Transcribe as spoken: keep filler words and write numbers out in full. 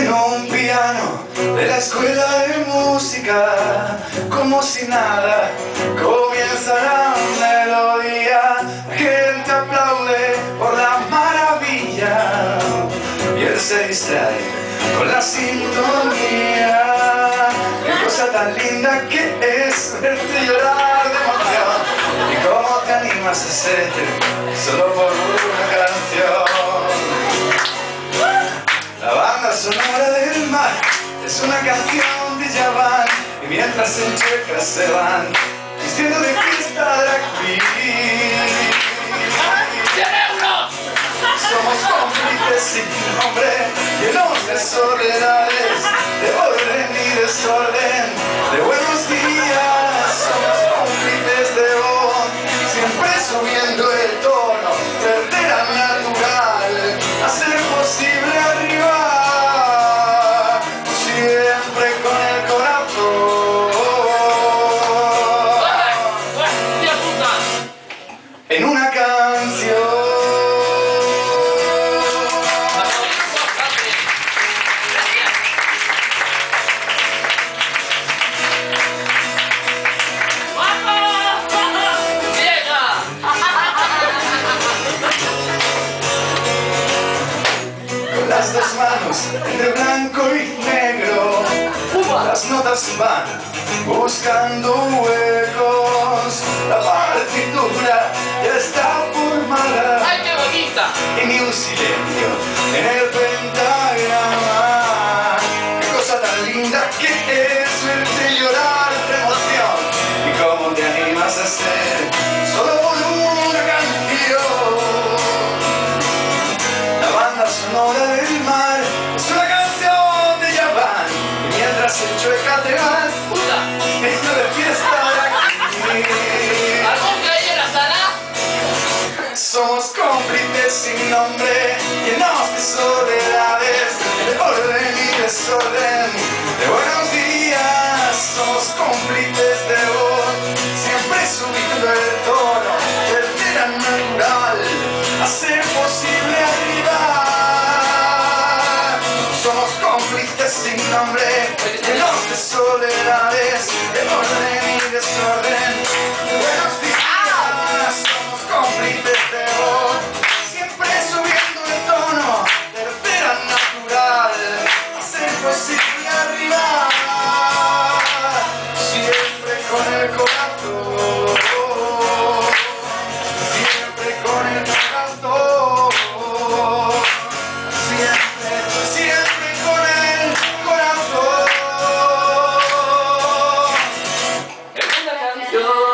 en un piano de la escuela de música, como si nada, comienza la melodía, la gente aplaude por la maravilla y él se distrae con la sintonía. Qué cosa tan linda que es verte llorar de emoción, y cómo te animas a ser solo por una canción. La banda sonora del mar es una canción de Yaván, y mientras en checas se van vistiendo de fiesta drag queen. Somos cómplices sin nombre, llenos de soledades, de orden y desorden, de buenos días. Somos cómplices de voz, siempre subiendo el tono, perder al natural, hacer posible arribar, siempre con el corazón en una canción. Las dos manos entre blanco y negro, las notas van buscando huecos, la partitura ya está formada. ¡Ay, qué bonita! Y ni un silencio en el pentagrama. Qué cosa tan linda que es verte llorar de emoción, y cómo te animas a ser solo por una canción. La banda sonora del mar es una canción de Yaván, y mientras en chueca te vas viendo de fiesta de aquí. ¿Algún que hay en la sala? Somos cómplices sin nombre, llenos de soledades, de orden y desorden, de buenos días. Somos cómplices de voz, siempre subiendo el tono, perder al natural, hacer posible arribar. Somos cómplices sin nombre, llenos de soledades, de orden y desorden, de buenos días. Somos cómplices de voz, siempre subiendo el tono, perder al natural, hacer posible arribar, siempre con el corazón, siempre con el corazón, siempre, siempre con el corazón. Es una canción.